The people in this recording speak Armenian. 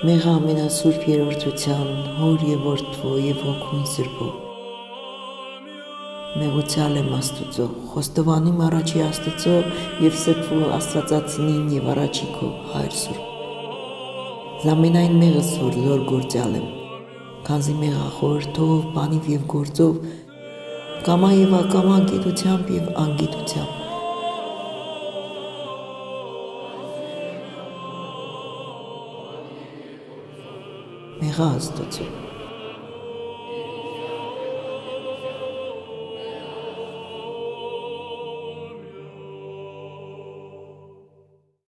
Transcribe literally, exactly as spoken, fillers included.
Մեղա ամենասուրբ երրորդության, հոր և որդվո և հոգուն սրբո։ Մեղությալ եմ Աստուծո, խոստովանում առաջի Աստուծո և սրբու Աստվածածնին և առաջիքո հայր սուրբ։ Զամենայն մեղս որ լոր գործյալ եմ, քանզի մեղախորհրդով, բանիվ և գործով, կամա և ակամա գիտությամբ և անգիտությամբ։ Մեղա Աստուծո։